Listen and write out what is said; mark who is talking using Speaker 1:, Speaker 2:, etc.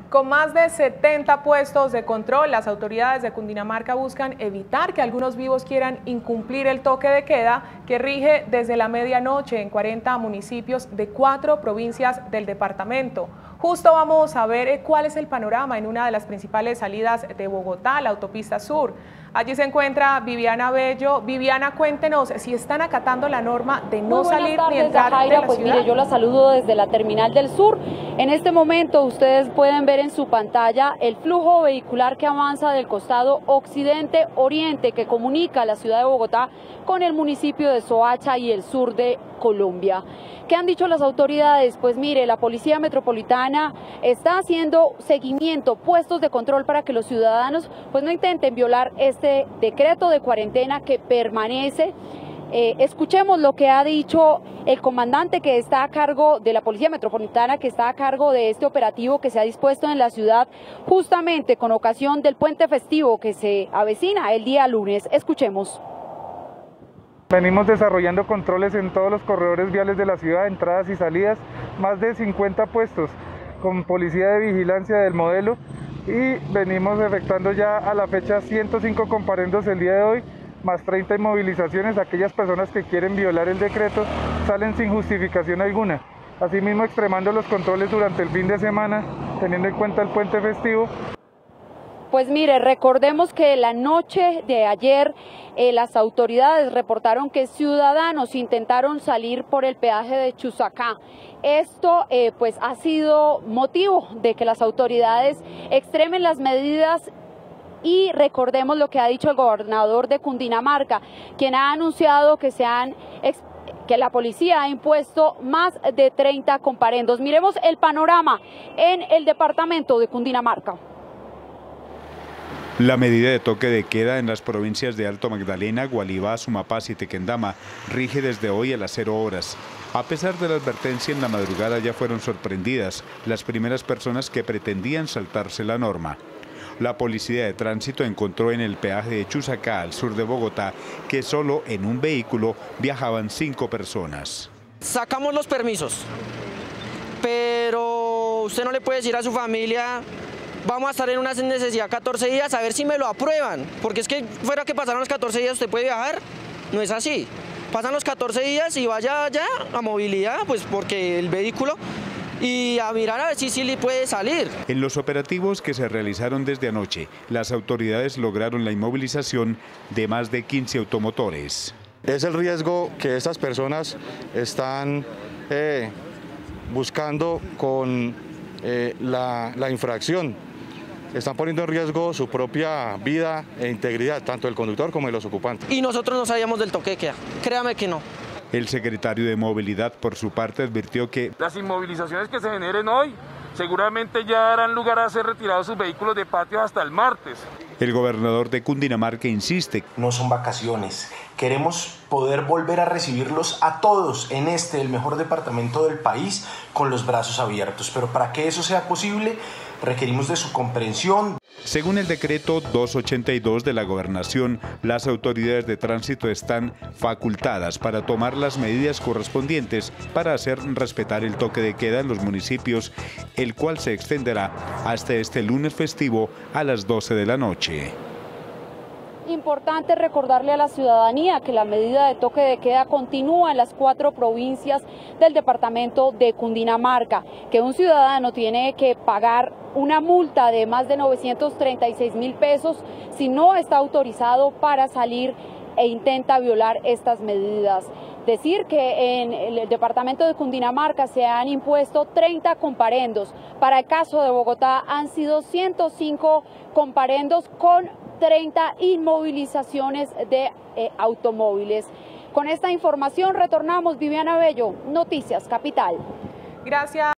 Speaker 1: Con más de 70 puestos de control, las autoridades de Cundinamarca buscan evitar que algunos vivos quieran incumplir el toque de queda que rige desde la medianoche en 40 municipios de 4 provincias del departamento. Justo vamos a ver cuál es el panorama en una de las principales salidas de Bogotá, la autopista sur. Allí se encuentra Viviana Bello. Viviana, cuéntenos si están acatando la norma de no salir ni entrar de la
Speaker 2: pues
Speaker 1: ciudad.
Speaker 2: mire, yo la saludo desde la terminal del sur. En este momento ustedes pueden ver en su pantalla el flujo vehicular que avanza del costado occidente-oriente que comunica la ciudad de Bogotá con el municipio de Soacha y el sur de Colombia. ¿Qué han dicho las autoridades? Pues mire, la Policía Metropolitana está haciendo seguimiento, puestos de control para que los ciudadanos pues no intenten violar este decreto de cuarentena que permanece. Escuchemos lo que ha dicho el comandante que está a cargo de la Policía Metropolitana, que está a cargo de este operativo que se ha dispuesto en la ciudad justamente con ocasión del puente festivo que se avecina el día lunes. Escuchemos.
Speaker 3: Venimos desarrollando controles en todos los corredores viales de la ciudad, entradas y salidas, más de 50 puestos con policía de vigilancia del modelo, y venimos efectuando ya a la fecha 105 comparendos el día de hoy, más 30 inmovilizaciones. Aquellas personas que quieren violar el decreto salen sin justificación alguna. Asimismo, extremando los controles durante el fin de semana, teniendo en cuenta el puente festivo.
Speaker 2: Pues mire, recordemos que la noche de ayer las autoridades reportaron que ciudadanos intentaron salir por el peaje de Chusacá. Esto pues ha sido motivo de que las autoridades extremen las medidas. Y recordemos lo que ha dicho el gobernador de Cundinamarca, quien ha anunciado que la policía ha impuesto más de 30 comparendos. Miremos el panorama en el departamento de Cundinamarca.
Speaker 4: La medida de toque de queda en las provincias de Alto Magdalena, Gualibá, Sumapaz y Tequendama rige desde hoy a las 0 horas. A pesar de la advertencia, en la madrugada ya fueron sorprendidas las primeras personas que pretendían saltarse la norma. La Policía de Tránsito encontró en el peaje de Chusacá, al sur de Bogotá, que solo en un vehículo viajaban 5 personas.
Speaker 5: Sacamos los permisos, pero usted no le puede decir a su familia: vamos a estar en una necesidad 14 días a ver si me lo aprueban, porque es que fuera que pasaran los 14 días usted puede viajar, no es así. Pasan los 14 días y vaya ya a movilidad, pues porque el vehículo, y a mirar a ver si le puede salir.
Speaker 4: En los operativos que se realizaron desde anoche, las autoridades lograron la inmovilización de más de 15 automotores.
Speaker 6: Es el riesgo que estas personas están buscando con la infracción. Están poniendo en riesgo su propia vida e integridad, tanto del conductor como de los ocupantes.
Speaker 5: Y nosotros no sabíamos del toque de queda, créame que no.
Speaker 4: El secretario de Movilidad, por su parte, advirtió que
Speaker 7: las inmovilizaciones que se generen hoy seguramente ya darán lugar a ser retirados sus vehículos de patio hasta el martes.
Speaker 4: El gobernador de Cundinamarca insiste.
Speaker 8: No son vacaciones, queremos poder volver a recibirlos a todos en el mejor departamento del país, con los brazos abiertos, pero para que eso sea posible requerimos de su comprensión.
Speaker 4: Según el decreto 282 de la Gobernación, las autoridades de tránsito están facultadas para tomar las medidas correspondientes para hacer respetar el toque de queda en los municipios, el cual se extenderá hasta este lunes festivo a las 12 de la noche.
Speaker 2: Importante recordarle a la ciudadanía que la medida de toque de queda continúa en las 4 provincias del departamento de Cundinamarca, que un ciudadano tiene que pagar una multa de más de 936.000 pesos si no está autorizado para salir e intenta violar estas medidas. Decir que en el departamento de Cundinamarca se han impuesto 30 comparendos. Para el caso de Bogotá han sido 105 comparendos con 30 inmovilizaciones de automóviles. Con esta información retornamos. Viviana Bello, Noticias Capital.
Speaker 1: Gracias.